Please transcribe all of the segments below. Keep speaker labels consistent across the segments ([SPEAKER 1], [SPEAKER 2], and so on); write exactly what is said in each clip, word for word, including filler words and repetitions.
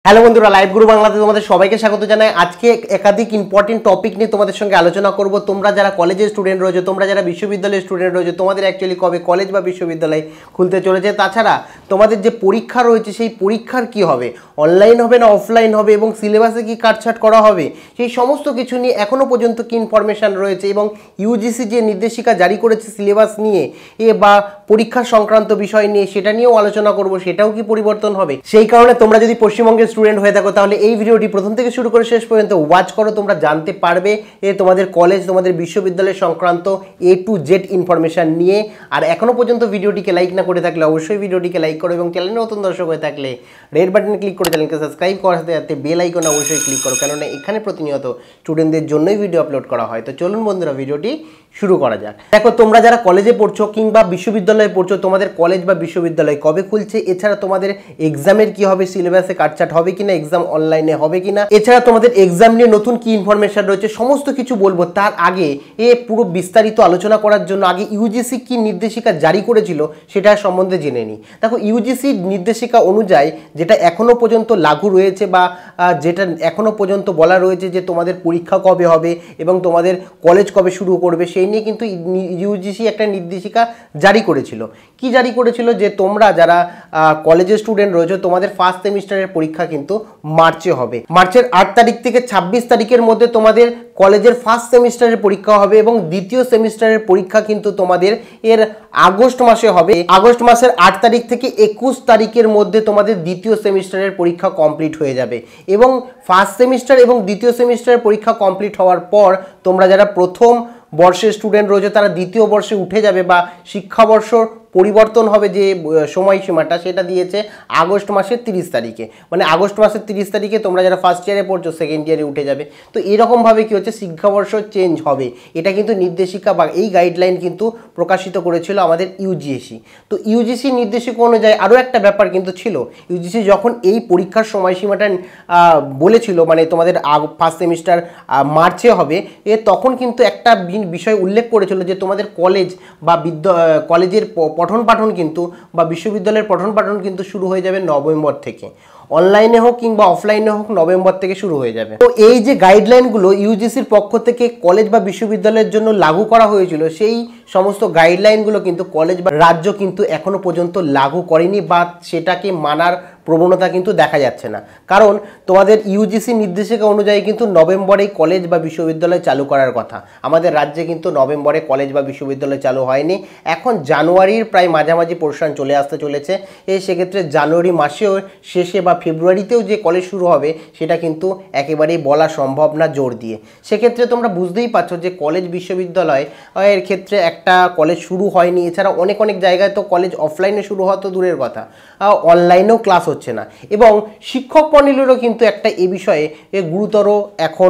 [SPEAKER 1] Hello বন্ধুরা, live গুরু বাংলাতে তোমাদের সবাইকে স্বাগত জানাই। আজকে একাধিক ইম্পর্টেন্ট টপিক নিয়ে তোমাদের সঙ্গে আলোচনা করব। তোমরা যারা কলেজের স্টুডেন্ট রয়েছে, তোমরা যারা বিশ্ববিদ্যালয়ের স্টুডেন্ট রয়েছে, তোমাদের অ্যাকচুয়ালি কবে কলেজ বা বিশ্ববিদ্যালয় খুলতে চলেছে, তাছাড়া তোমাদের যে পরীক্ষা রয়েছে সেই পরীক্ষার কি হবে, অনলাইন হবে না অফলাইন হবে, এবং সিলেবাসে কি কাটছাট করা হবে, সেই সমস্ত কিছু নিয়ে এখনও পর্যন্ত কি ইনফরমেশান রয়েছে, এবং ইউজিসি যে নির্দেশিকা জারি করেছে সিলেবাস নিয়ে এ বা পরীক্ষা সংক্রান্ত বিষয় নিয়ে, সেটা নিয়েও আলোচনা করব। সেটাও কি পরিবর্তন হবে? সেই কারণে তোমরা যদি পশ্চিমবঙ্গের স্টুডেন্ট হয়ে থাকো তাহলে এই ভিডিওটি প্রথম থেকে শুরু করে শেষ পর্যন্ত ওয়াচ করো। তোমরা জানতে পারবে যে তোমাদের কলেজ, তোমাদের বিশ্ববিদ্যালয় সংক্রান্ত এ টু জেড ইনফরমেশান নিয়ে। আর এখনও পর্যন্ত ভিডিওটিকে লাইক না করে থাকলে অবশ্যই ভিডিওটিকে লাইক করো, এবং চ্যানেলে নতুন দর্শক হয়ে থাকলে রেড বাটনে ক্লিক করে চ্যানেলকে সাবস্ক্রাইব করার সাথে সাথে বেল আইকনে অবশ্যই ক্লিক করো, কেননা এখানে প্রতিনিয়ত স্টুডেন্টদের জন্যই ভিডিও আপলোড করা হয়। তো চলুন বন্ধুরা, ভিডিওটি শুরু করা যাক। দেখো, তোমরা যারা কলেজে পড়ছো কিংবা বিশ্ববিদ্যালয়ে পড়ছো, তোমাদের কলেজ বা বিশ্ববিদ্যালয় কবে খুলছে, এছাড়া তোমাদের এক্সামের কি হবে, সিলেবাসে কাটছাট হবে কিনা, এক্সাম অনলাইনে হবে কিনা, এছাড়া তোমাদের এক্সাম নিয়ে নতুন কি ইনফরমেশন রয়েছে, সমস্ত কিছু বলবো। তার আগে এ পুরো বিস্তারিত আলোচনা করার জন্য আগে ইউজিসি কি নির্দেশিকা জারি করেছিল সেটা সম্বন্ধে জেনে নিই। দেখো, ইউজিসি নির্দেশিকা অনুযায়ী যেটা এখনো পর্যন্ত লাগু রয়েছে বা যেটা এখনো পর্যন্ত বলা রয়েছে যে তোমাদের পরীক্ষা কবে হবে এবং তোমাদের কলেজ কবে শুরু করবে, সেই নিয়ে কিন্তু ইউজিসি একটা নির্দেশিকা জারি করেছিল। কি জারি করেছিল? যে তোমরা যারা কলেজের স্টুডেন্ট রয়েছে, তোমাদের ফার্স্ট সেমিস্টারের পরীক্ষা কিন্তু মার্চে হবে। মার্চের আট তারিখ থেকে ছাব্বিশ তারিখের মধ্যে তোমাদের কলেজের ফার্স্ট সেমিস্টারের পরীক্ষা হবে, এবং দ্বিতীয় সেমিস্টারের পরীক্ষা কিন্তু তোমাদের এর আগস্ট মাসে হবে। আগস্ট মাসের আট তারিখ থেকে একুশ তারিখের মধ্যে তোমাদের দ্বিতীয় সেমিস্টারের পরীক্ষা কমপ্লিট হয়ে যাবে, এবং ফার্স্ট সেমিস্টার এবং দ্বিতীয় সেমিস্টারের পরীক্ষা কমপ্লিট হওয়ার পর তোমরা যারা প্রথম বর্ষের স্টুডেন্ট রয়েছে তারা দ্বিতীয় বর্ষে উঠে যাবে, বা শিক্ষাবর্ষ পরিবর্তন হবে যে সময়সীমাটা সেটা দিয়েছে আগস্ট মাসের তিরিশ তারিখে। মানে আগস্ট মাসের তিরিশ তারিখে তোমরা যারা ফার্স্ট ইয়ারে পড়ছো সেকেন্ড ইয়ারে উঠে যাবে। তো এরকমভাবে কী হচ্ছে, শিক্ষাবর্ষ চেঞ্জ হবে। এটা কিন্তু নির্দেশিকা বা এই গাইডলাইন কিন্তু প্রকাশিত করেছিল আমাদের ইউজিসি। তো ইউজিসি নির্দেশিকা অনুযায়ী আরও একটা ব্যাপার কিন্তু ছিল। ইউজিসি যখন এই পরীক্ষার সময়সীমাটা বলেছিল, মানে তোমাদের ফার্স্ট সেমিস্টার মার্চে হবে, এ তখন কিন্তু একটা বিষয় উল্লেখ করেছিল যে তোমাদের কলেজ বা বিদ্যা কলেজের পঠন পাঠন কিন্তু বা বিশ্ববিদ্যালয়ের পঠন পাঠন কিন্তু শুরু হয়ে যাবে নভেম্বর থেকে। অনলাইনে হোক কিংবা অফলাইনে হোক নভেম্বর থেকে শুরু হয়ে যাবে। তো এই যে গাইডলাইনগুলো ইউজিসির পক্ষ থেকে কলেজ বা বিশ্ববিদ্যালয়ের জন্য লাগু করা হয়েছিল, সেই সমস্ত গাইডলাইনগুলো কিন্তু কলেজ বা রাজ্য কিন্তু এখনো পর্যন্ত লাগু করেনি, বা সেটাকে মানার প্রবণতা কিন্তু দেখা যাচ্ছে না। কারণ তোমাদের ইউজিসি নির্দেশিকা অনুযায়ী কিন্তু নভেম্বরেই কলেজ বা বিশ্ববিদ্যালয় চালু করার কথা। আমাদের রাজ্যে কিন্তু নভেম্বরে কলেজ বা বিশ্ববিদ্যালয় চালু হয়নি। এখন জানুয়ারির প্রায় মাঝামাঝি পোর্শন চলে আসতে চলেছে। এই সেক্ষেত্রে জানুয়ারি মাসেও শেষে বা ফেব্রুয়ারিতেও যে কলেজ শুরু হবে সেটা কিন্তু একেবারেই বলা সম্ভব না জোর দিয়ে। সেক্ষেত্রে তোমরা বুঝতেই পারছো যে কলেজ বিশ্ববিদ্যালয় এর ক্ষেত্রে একটা কলেজ শুরু হয়নি। এছাড়া অনেক অনেক জায়গায় তো কলেজ অফলাইনে শুরু হওয়া তো দূরের কথা, অনলাইনেও ক্লাস হচ্ছে না। এবং শিক্ষক মণ্ডলীরও কিন্তু একটা এ বিষয়ে গুরুতর এখন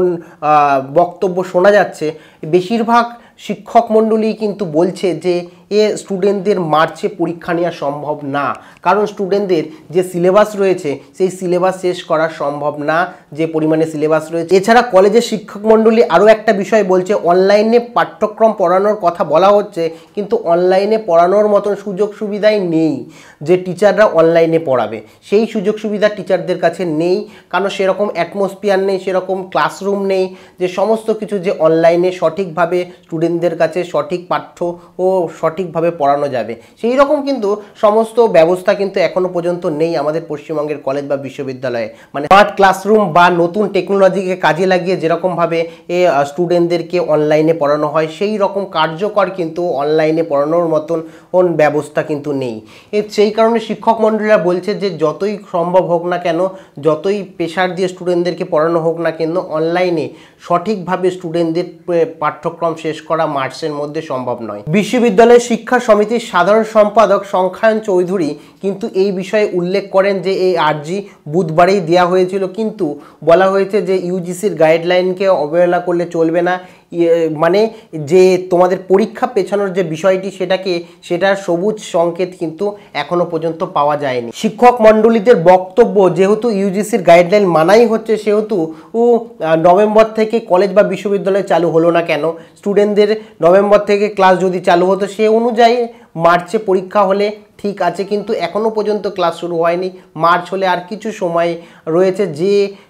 [SPEAKER 1] বক্তব্য শোনা যাচ্ছে। বেশিরভাগ শিক্ষক মণ্ডলী কিন্তু বলছে যে এ স্টুডেন্টদের মার্চে পরীক্ষা নেওয়া সম্ভব না, কারণ স্টুডেন্টদের যে সিলেবাস রয়েছে সেই সিলেবাস শেষ করা সম্ভব না যে পরিমাণে সিলেবাস রয়েছে। এছাড়া কলেজের শিক্ষক মণ্ডলী আরও একটা বিষয় বলছে, অনলাইনে পাঠ্যক্রম পড়ানোর কথা বলা হচ্ছে, কিন্তু অনলাইনে পড়ানোর মতন সুযোগ সুবিধাই নেই যে টিচাররা অনলাইনে পড়াবে। সেই সুযোগ সুবিধা টিচারদের কাছে নেই, কারণ সেরকম অ্যাটমসফিয়ার নেই, সেরকম ক্লাসরুম নেই যে সমস্ত কিছু যে অনলাইনে সঠিকভাবে স্টুডেন্টদের কাছে সঠিক পাঠ্য ও সঠিকভাবে পড়ানো যাবে, সেই রকম কিন্তু সমস্ত ব্যবস্থা কিন্তু এখনো পর্যন্ত নেই আমাদের পশ্চিমবঙ্গের কলেজ বা বিশ্ববিদ্যালয়ে। মানে স্মার্ট ক্লাসরুম বা নতুন টেকনোলজিকে কাজে লাগিয়ে যেরকমভাবে এ স্টুডেন্টদেরকে অনলাইনে পড়ানো হয়, সেই রকম কার্যকর কিন্তু অনলাইনে পড়ানোর মতন ব্যবস্থা কিন্তু নেই। সেই কারণে শিক্ষক মণ্ডলীরা বলছে যে যতই সম্ভব হোক না কেন, যতই প্রেশার দিয়ে স্টুডেন্টদেরকে পড়ানো হোক না কেন, অনলাইনে সঠিকভাবে স্টুডেন্টদের পাঠ্যক্রম শেষ করা মার্চের মধ্যে সম্ভব নয়। বিশ্ববিদ্যালয় শিক্ষা সমিতির সাধারণ সম্পাদক সংখ্যায়ন চৌধুরী কিন্তু এই বিষয়ে উল্লেখ করেন যে এই আর্জি বুধবারেই দেওয়া হয়েছিল, কিন্তু বলা হয়েছে যে ইউজিসির গাইডলাইনকে অবহেলা করলে চলবে না। মানে যে তোমাদের পরীক্ষা পেছানোর যে বিষয়টি, সেটাকে সেটার সবুজ সংকেত কিন্তু এখনো পর্যন্ত পাওয়া যায়নি। শিক্ষক মণ্ডলীদের বক্তব্য, যেহেতু ইউজিসির গাইডলাইন মানাই হচ্ছে, সেহেতু নভেম্বর থেকে কলেজ বা বিশ্ববিদ্যালয় চালু হলো না কেন? স্টুডেন্টদের নভেম্বর থেকে ক্লাস যদি চালু হতো, সে অনুযায়ী মার্চে পরীক্ষা হলে ঠিক আছে, কিন্তু এখনও পর্যন্ত ক্লাস শুরু হয়নি। মার্চ হলে আর কিছু সময় রয়েছে, যে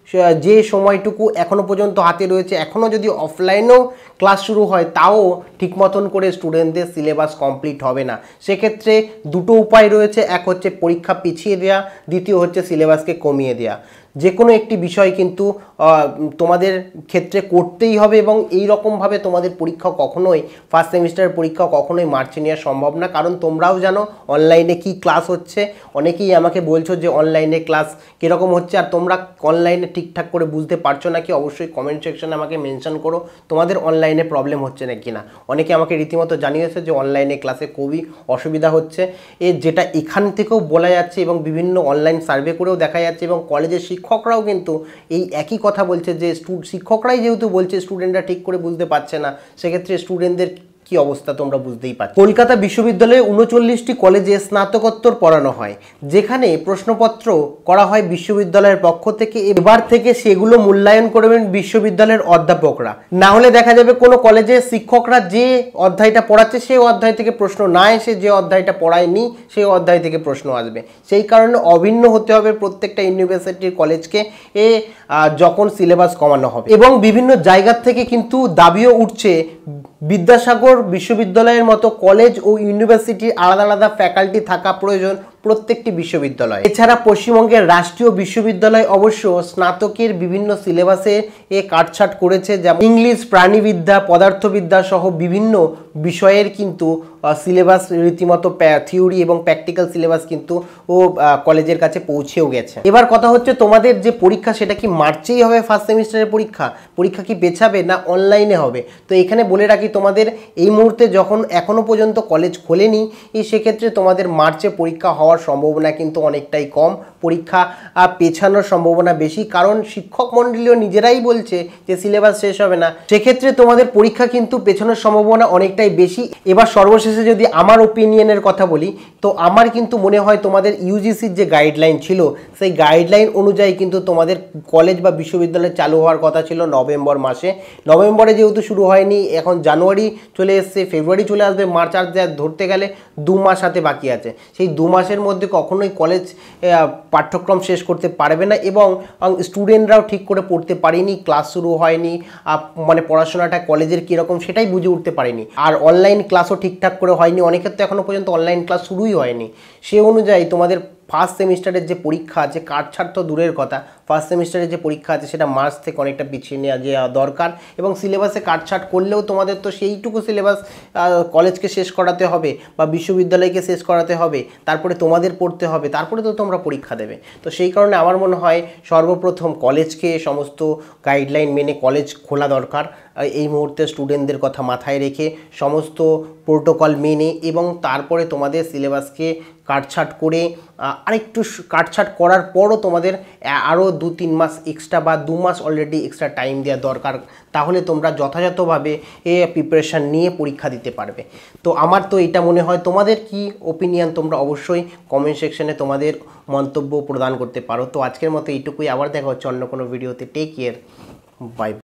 [SPEAKER 1] যে সময়টুকু এখনও পর্যন্ত হাতে রয়েছে, এখনও যদি অফলাইনেও ক্লাস শুরু হয় তাও ঠিক মতন করে স্টুডেন্টদের সিলেবাস কমপ্লিট হবে না। সেক্ষেত্রে দুটো উপায় রয়েছে, এক হচ্ছে পরীক্ষা পিছিয়ে দেওয়া, দ্বিতীয় হচ্ছে সিলেবাসকে কমিয়ে দেওয়া। যে কোনো একটি বিষয় কিন্তু তোমাদের ক্ষেত্রে করতেই হবে, এবং এই রকমভাবে তোমাদের পরীক্ষা কখনোই, ফার্স্ট সেমিস্টারের পরীক্ষা কখনোই মার্চে নেওয়া সম্ভব না। কারণ তোমরাও জানো অনলাইনে কি ক্লাস হচ্ছে, অনেকেই আমাকে বলছো যে অনলাইনে ক্লাস কীরকম হচ্ছে, আর তোমরা অনলাইনে ঠিকঠাক করে বুঝতে পারছো নাকি অবশ্যই কমেন্ট সেকশনে আমাকে মেনশন করো তোমাদের অনলাইনে প্রবলেম হচ্ছে নাকি না। অনেকে আমাকে রীতিমতো জানিয়েছে যে অনলাইনে ক্লাসে খুবই অসুবিধা হচ্ছে, এ যেটা এখান থেকেও বলা যাচ্ছে এবং বিভিন্ন অনলাইন সার্ভে করেও দেখা যাচ্ছে, এবং কলেজের শিক্ষকরাও কিন্তু এই একই কথা বলছে যে শিক্ষকরাই যেহেতু বলছে স্টুডেন্টরা ঠিক করে বুঝতে পারছে না, সেক্ষেত্রে স্টুডেন্টদের কি অবস্থা তোমরা বুঝতেই পারছো। কলকাতা বিশ্ববিদ্যালয়ে উনচল্লিশটি কলেজে স্নাতকোত্তর পড়ানো হয়, যেখানে প্রশ্নপত্র করা হয় বিশ্ববিদ্যালয়ের পক্ষ থেকে। এবার থেকে সেগুলো মূল্যায়ন করবেন বিশ্ববিদ্যালয়ের অধ্যাপকরা। না হলে দেখা যাবে কোনো কলেজে শিক্ষকরা যে অধ্যায়টা পড়াচ্ছে সেই অধ্যায় থেকে প্রশ্ন না এসে যে অধ্যায়টা পড়ায়নি সেই অধ্যায় থেকে প্রশ্ন আসবে। সেই কারণে অভিন্ন হতে হবে প্রত্যেকটা ইউনিভার্সিটির কলেজকে এ যখন সিলেবাস কমানো হবে। এবং বিভিন্ন জায়গা থেকে কিন্তু দাবিও উঠছে বিদ্যাসাগর বিশ্ববিদ্যালয়ের মতো কলেজ ও ইউনিভার্সিটির আলাদা আলাদা ফ্যাকাল্টি থাকা প্রয়োজন প্রত্যেকটি বিশ্ববিদ্যালয়। এছাড়া পশ্চিমবঙ্গের রাষ্ট্রীয় বিশ্ববিদ্যালয় অবশ্য স্নাতকের বিভিন্ন সিলেবাসে এ কাটছাট করেছে, যেমন ইংলিশ, প্রাণীবিদ্যা, পদার্থবিদ্যা সহ বিভিন্ন বিষয়ের কিন্তু সিলেবাস রীতিমতো থিওরি এবং প্র্যাকটিক্যাল সিলেবাস কিন্তু ও কলেজের কাছে পৌঁছেও গেছে। এবার কথা হচ্ছে তোমাদের যে পরীক্ষা সেটা কি মার্চেই হবে? ফার্স্ট সেমিস্টারের পরীক্ষা পরীক্ষা কি পেছাবে না অনলাইনে হবে? তো এখানে বলে রাখি, তোমাদের এই মুহূর্তে যখন এখনো পর্যন্ত কলেজ খোলেনি, সেক্ষেত্রে তোমাদের মার্চে পরীক্ষা হওয়ার সম্ভাবনা কিন্তু অনেকটাই কম, পরীক্ষা পেছানোর সম্ভাবনা বেশি, কারণ শিক্ষক মণ্ডলীও নিজেরাই বলছে যে সিলেবাস শেষ হবে না। সেক্ষেত্রে তোমাদের পরীক্ষা কিন্তু পেছানোর সম্ভাবনা অনেকটাই বেশি। এবার সর্বশেষে যদি আমার ওপিনিয়নের কথা বলি, তো আমার কিন্তু মনে হয় তোমাদের ইউজিসির যে গাইডলাইন ছিল সেই গাইডলাইন অনুযায়ী কিন্তু তোমাদের কলেজ বা বিশ্ববিদ্যালয় চালু হওয়ার কথা ছিল নভেম্বর মাসে। নভেম্বরে যেহেতু শুরু হয়নি, এখন জানুয়ারি চলে এসছে, ফেব্রুয়ারি চলে আসবে, মার্চ আর ধরতে গেলে দু মাস হাতে বাকি আছে। সেই দু মাসের মধ্যে কখনোই কলেজ পাঠ্যক্রম শেষ করতে পারবে না, এবং স্টুডেন্টরাও ঠিক করে পড়তে পারেনি, ক্লাস শুরু হয়নি, মানে পড়াশোনাটা কলেজের কীরকম সেটাই বুঝে উঠতে পারেনি, আর অনলাইন ক্লাসও ঠিকঠাক করে হয়নি, অনেকের তো এখনও পর্যন্ত অনলাইন ক্লাস শুরুই হয়নি। সে অনুযায়ী তোমাদের ফার্স্ট সেমিস্টারের যে পরীক্ষা আছে, কাটছাট তো দূরের কথা, ফার্স্ট সেমিস্টারের যে পরীক্ষা আছে সেটা মার্চ থেকে অনেকটা পিছিয়ে নেওয়া যাওয়া দরকার, এবং সিলেবাসে কাটছাট করলেও তোমাদের তো সেইটুকু সিলেবাস কলেজকে শেষ করাতে হবে বা বিশ্ববিদ্যালয়কে শেষ করাতে হবে, তারপরে তোমাদের পড়তে হবে, তারপরে তো তোমরা পরীক্ষা দেবে। তো সেই কারণে আমার মনে হয় সর্বপ্রথম কলেজকে সমস্ত গাইডলাইন মেনে কলেজ খোলা দরকার, এই মুহূর্তে স্টুডেন্টদের কথা মাথায় রেখে সমস্ত প্রোটোকল মেনে, এবং তারপরে তোমাদের সিলেবাসকে কাটছাট করে আরেকটু কাটছাট করার পরও তোমাদের আরও দু তিন মাস এক্সট্রা বা দু মাস অলরেডি এক্সট্রা টাইম দেওয়া দরকার, তাহলে তোমরা যথাযথভাবে এ প্রিপারেশান নিয়ে পরীক্ষা দিতে পারবে। তো আমার তো এটা মনে হয়। তোমাদের কি ওপিনিয়ন তোমরা অবশ্যই কমেন্ট সেকশনে তোমাদের মন্তব্য প্রদান করতে পারো। তো আজকের মতো এইটুকুই, আবার দেখা হচ্ছে অন্য কোনো ভিডিওতে। Take care, by.